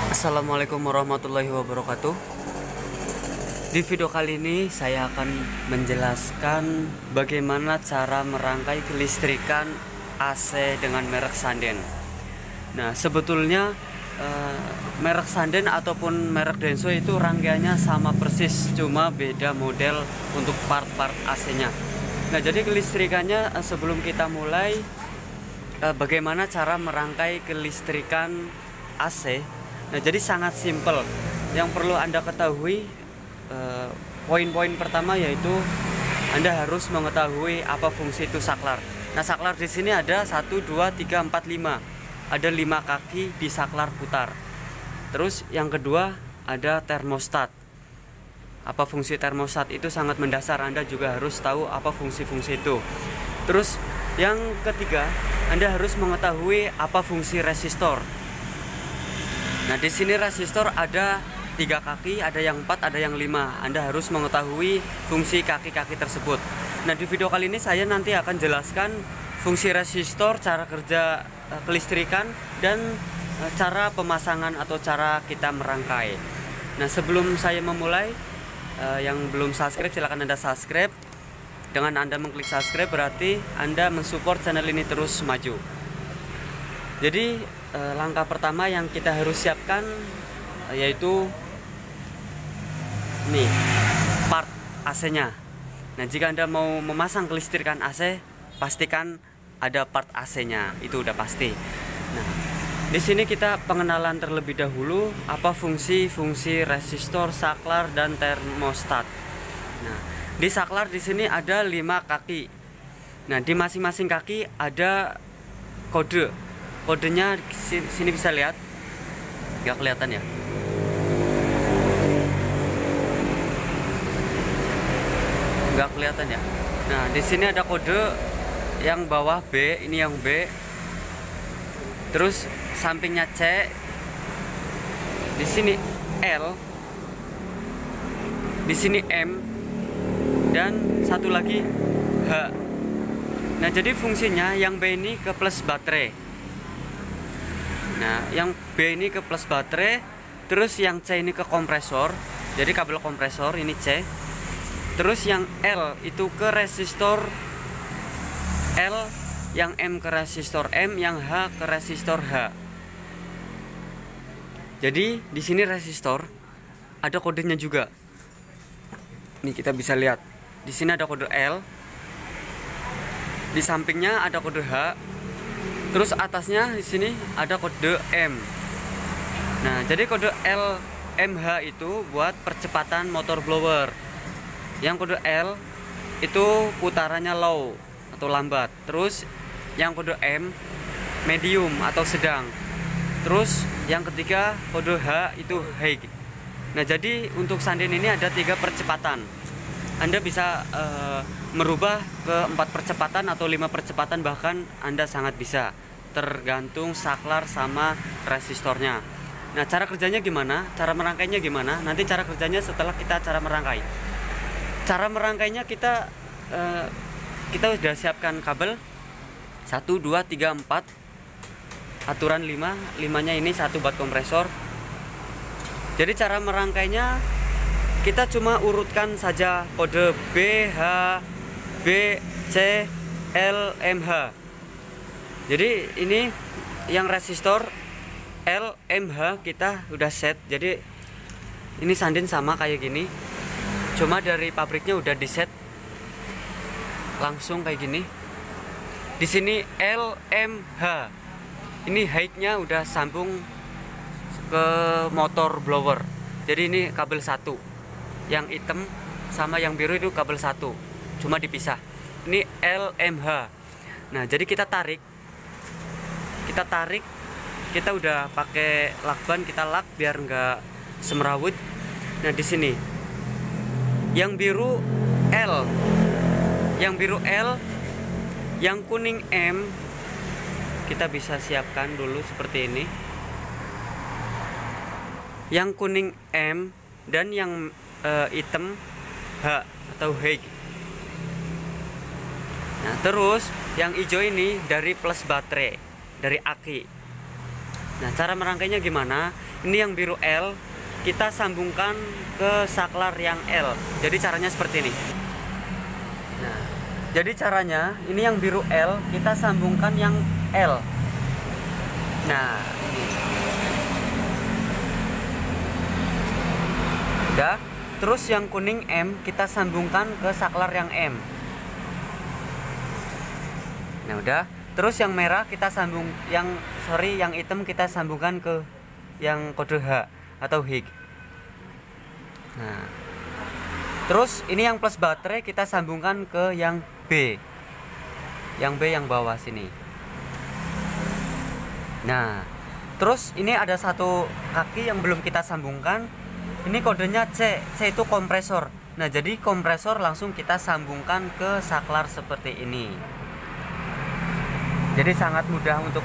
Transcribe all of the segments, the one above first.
Assalamualaikum warahmatullahi wabarakatuh. Di video kali ini saya akan menjelaskan bagaimana cara merangkai kelistrikan AC dengan merek Sanden. Nah, sebetulnya merek Sanden ataupun merek Denso itu rangkaiannya sama persis, cuma beda model untuk part-part AC-nya. Nah, jadi kelistrikannya sebelum kita mulai, bagaimana cara merangkai kelistrikan AC. Nah, jadi sangat simpel. Yang perlu Anda ketahui, poin-poin pertama yaitu Anda harus mengetahui apa fungsi itu saklar. Nah, saklar di sini ada 1, 2, 3, 4, 5. Ada 5 kaki di saklar putar. Terus yang kedua ada termostat. Apa fungsi termostat itu sangat mendasar, Anda juga harus tahu apa fungsi-fungsi itu. Terus yang ketiga, Anda harus mengetahui apa fungsi resistor. Nah, di sini resistor ada 3 kaki, ada yang 4, ada yang 5. Anda harus mengetahui fungsi kaki-kaki tersebut. Nah, di video kali ini saya nanti akan jelaskan fungsi resistor, cara kerja kelistrikan, dan cara pemasangan atau cara kita merangkai. Nah, sebelum saya memulai, yang belum subscribe silahkan Anda subscribe. Dengan Anda mengklik subscribe berarti Anda mensupport channel ini terus maju. Jadi langkah pertama yang kita harus siapkan yaitu nih, part AC-nya. Nah, jika Anda mau memasang kelistrikan AC, pastikan ada part AC-nya, itu udah pasti. Nah, di sini kita pengenalan terlebih dahulu apa fungsi-fungsi resistor, saklar, dan termostat. Nah, di saklar di sini ada 5 kaki. Nah, di masing-masing kaki ada kode. Kodenya sini bisa lihat, nggak kelihatan ya? Nggak kelihatan ya? Nah, di sini ada kode yang bawah B, ini yang B. Terus sampingnya C. Di sini L. Di sini M. Dan satu lagi H. Nah, jadi fungsinya yang B ini ke plus baterai. Nah, yang B ini ke plus baterai, terus yang C ini ke kompresor. Jadi kabel kompresor ini C. Terus yang L itu ke resistor L, yang M ke resistor M, yang H ke resistor H. Jadi di sini resistor ada kodenya juga. Nih, kita bisa lihat. Di sini ada kode L. Di sampingnya ada kode H. Terus atasnya di sini ada kode M. Nah, jadi kode LMH itu buat percepatan motor blower. Yang kode L itu putarannya low atau lambat. Terus yang kode M medium atau sedang. Terus yang ketiga kode H itu high. Nah, jadi untuk Sanden ini ada 3 percepatan. Anda bisa merubah ke 4 percepatan atau 5 percepatan, bahkan Anda sangat bisa, tergantung saklar sama resistornya. Nah, cara kerjanya gimana? Cara merangkainya gimana? Nanti cara kerjanya setelah kita cara merangkai. Cara merangkainya kita sudah siapkan kabel 1, 2, 3, 4. Aturan 5, 5-nya ini 1 buat kompresor. Jadi cara merangkainya kita cuma urutkan saja kode B, H, B, C, L, M, H. Jadi ini yang resistor L, M, H kita udah set. Jadi ini Sanden sama kayak gini. Cuma dari pabriknya udah di set langsung kayak gini. Di sini L, M, H. Ini height-nya udah sambung ke motor blower. Jadi ini kabel 1. Yang hitam sama yang biru itu kabel 1, cuma dipisah. Ini LMH. Nah, jadi kita tarik, kita udah pakai lakban, kita lak biar nggak semrawut. Nah, di sini yang biru L, yang kuning M. Kita bisa siapkan dulu seperti ini. Yang kuning M dan yang hitam H atau H. Nah, terus yang hijau ini dari plus baterai, dari aki. Nah, cara merangkainya gimana? Ini yang biru L kita sambungkan ke saklar yang L. Jadi caranya seperti ini. Nah, jadi caranya ini yang biru L kita sambungkan yang L. Nah, ini. Udah. Terus yang kuning M kita sambungkan ke saklar yang M. Nah, udah. Terus yang merah kita sambung, yang hitam kita sambungkan ke yang kode H atau HIG. Nah, terus ini yang plus baterai kita sambungkan ke yang B. Yang B yang bawah sini. Nah, terus ini ada satu kaki yang belum kita sambungkan. Ini kodenya C. C itu kompresor. Nah, jadi kompresor langsung kita sambungkan ke saklar seperti ini. Jadi sangat mudah untuk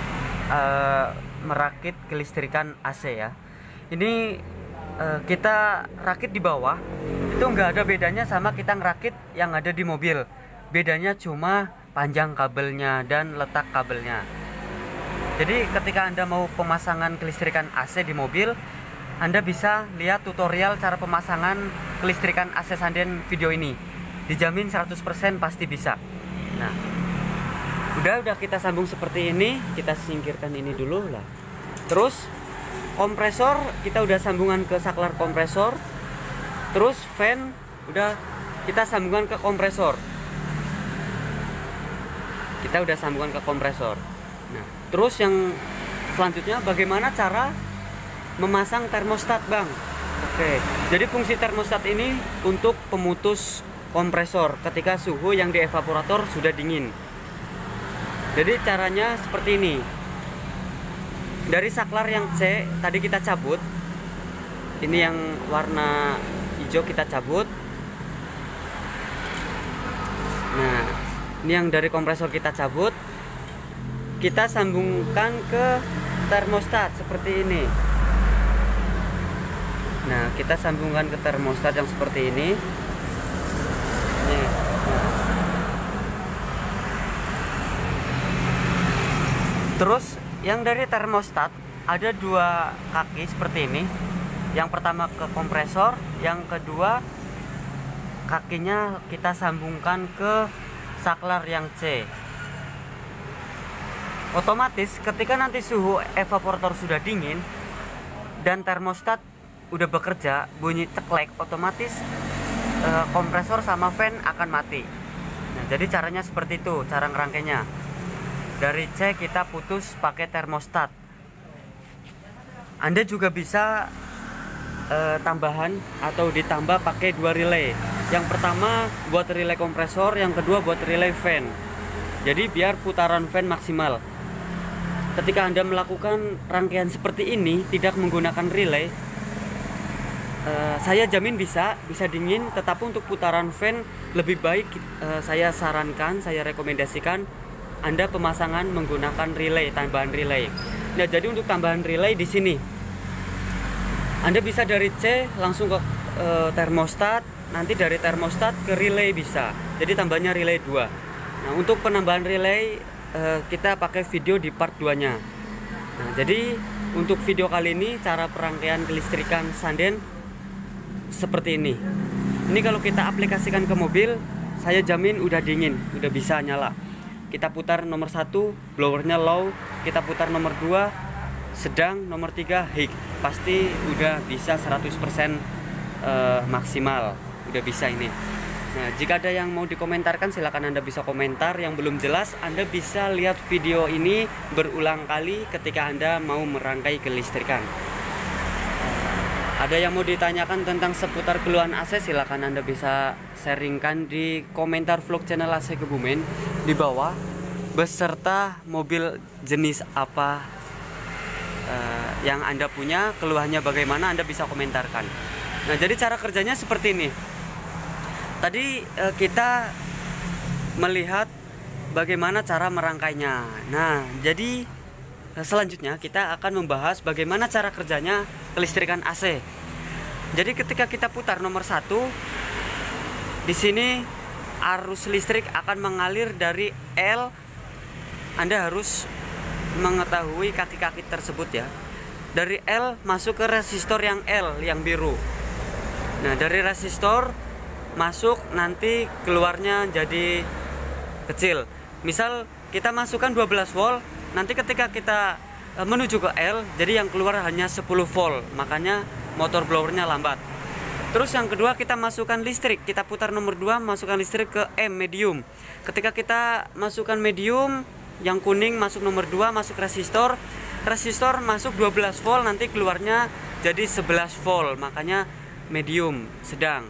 merakit kelistrikan AC ya. Ini kita rakit di bawah, itu nggak ada bedanya sama kita ngerakit yang ada di mobil. Bedanya cuma panjang kabelnya dan letak kabelnya. Jadi ketika Anda mau pemasangan kelistrikan AC di mobil, Anda bisa lihat tutorial cara pemasangan kelistrikan AC Sanden video ini. Dijamin 100% pasti bisa. Nah, udah kita sambung seperti ini. Kita singkirkan ini dulu lah. Terus kompresor kita udah sambungan ke saklar kompresor. Terus fan udah kita sambungan ke kompresor. Kita udah sambungan ke kompresor. Nah, terus yang selanjutnya bagaimana cara memasang termostat, Bang? Oke. Jadi fungsi termostat ini untuk pemutus kompresor ketika suhu yang di evaporator sudah dingin. Jadi caranya seperti ini. Dari saklar yang C tadi kita cabut. Ini yang warna hijau kita cabut. Nah, ini yang dari kompresor kita cabut. Kita sambungkan ke termostat seperti ini. Nah, kita sambungkan ke termostat yang seperti ini. Nih. Terus yang dari termostat ada dua kaki seperti ini. Yang pertama ke kompresor, yang kedua kakinya kita sambungkan ke saklar yang C. Otomatis ketika nanti suhu evaporator sudah dingin dan termostat udah bekerja, bunyi ceklek, otomatis kompresor sama fan akan mati. Nah, jadi caranya seperti itu cara ngerangkainya. Dari C kita putus pakai termostat. Anda juga bisa tambahan atau ditambah pakai dua relay. Yang pertama buat relay kompresor, yang kedua buat relay fan. Jadi biar putaran fan maksimal. Ketika Anda melakukan rangkaian seperti ini tidak menggunakan relay, saya jamin bisa dingin. Tetapi untuk putaran fan lebih baik saya sarankan, saya rekomendasikan Anda pemasangan menggunakan relay, tambahan relay. Nah, jadi untuk tambahan relay di sini Anda bisa dari C langsung ke termostat, nanti dari termostat ke relay bisa. Jadi tambahnya relay 2. Nah, untuk penambahan relay kita pakai video di part 2-nya. Nah, jadi untuk video kali ini cara perangkaian kelistrikan Sanden seperti ini. Ini kalau kita aplikasikan ke mobil, saya jamin udah dingin, udah bisa nyala. Kita putar nomor 1 blowernya low, kita putar nomor 2 sedang, nomor 3 high. Pasti udah bisa 100% maksimal, udah bisa ini. Nah, jika ada yang mau dikomentarkan silahkan Anda bisa komentar. Yang belum jelas Anda bisa lihat video ini berulang kali ketika Anda mau merangkai kelistrikan. Ada yang mau ditanyakan tentang seputar keluhan AC, silakan Anda bisa sharingkan di komentar vlog channel AC Kebumen di bawah, beserta mobil jenis apa yang Anda punya, keluhannya bagaimana, Anda bisa komentarkan. Nah, jadi cara kerjanya seperti ini. Tadi kita melihat bagaimana cara merangkainya. Nah, jadi selanjutnya kita akan membahas bagaimana cara kerjanya kelistrikan AC. Jadi ketika kita putar nomor 1, di sini arus listrik akan mengalir dari L. Anda harus mengetahui kaki-kaki tersebut ya. Dari L masuk ke resistor yang L yang biru. Nah, dari resistor masuk nanti keluarnya jadi kecil. Misal kita masukkan 12 volt, nanti ketika kita menuju ke L, jadi yang keluar hanya 10 volt. Makanya motor blowernya lambat. Terus yang kedua kita masukkan listrik, kita putar nomor 2, masukkan listrik ke M medium. Ketika kita masukkan medium, yang kuning masuk nomor 2, masuk resistor. Resistor masuk 12 volt, nanti keluarnya jadi 11 volt, makanya medium, sedang.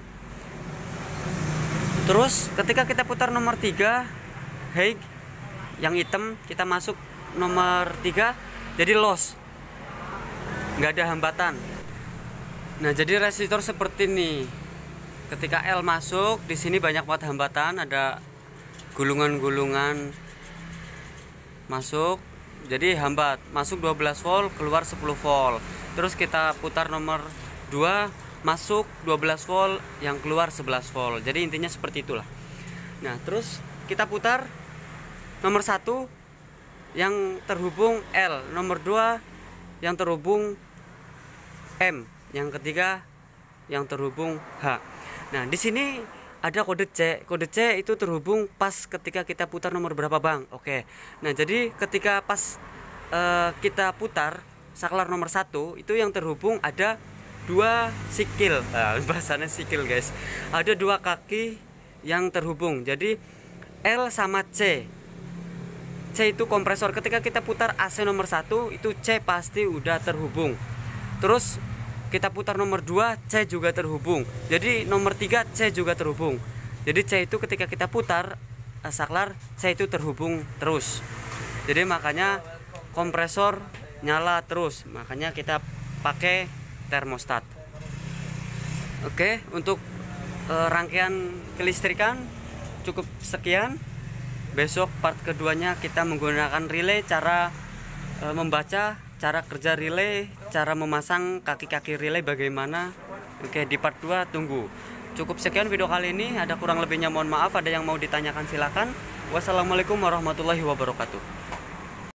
Terus ketika kita putar nomor 3, high, yang hitam, kita masuk nomor 3, jadi loss, nggak ada hambatan. Nah, jadi resistor seperti ini. Ketika L masuk, di sini banyak banget hambatan, ada gulungan-gulungan masuk, jadi hambat. Masuk 12 volt, keluar 10 volt. Terus kita putar nomor 2, masuk 12 volt, yang keluar 11 volt. Jadi intinya seperti itulah. Nah, terus kita putar nomor 1 yang terhubung L, nomor 2 yang terhubung M, yang ketiga yang terhubung H. Nah, di sini ada kode C. Kode C itu terhubung pas ketika kita putar nomor berapa, Bang? Oke. Nah, jadi ketika pas kita putar saklar nomor 1, itu yang terhubung ada 2 sikil. Bahasanya sikil, guys. Ada 2 kaki yang terhubung. Jadi L sama C. C itu kompresor. Ketika kita putar AC nomor 1, itu C pasti udah terhubung. Terus kita putar nomor 2, C juga terhubung. Jadi nomor 3, C juga terhubung. Jadi C itu ketika kita putar saklar, C itu terhubung terus. Jadi makanya kompresor nyala terus. Makanya kita pakai termostat. Oke, untuk rangkaian kelistrikan cukup sekian. Besok part keduanya kita menggunakan relay, cara membaca, cara kerja relay, cara memasang kaki-kaki relay bagaimana. Oke, di part 2 tunggu. Cukup sekian video kali ini, ada kurang lebihnya mohon maaf. Ada yang mau ditanyakan silakan. Wassalamualaikum warahmatullahi wabarakatuh.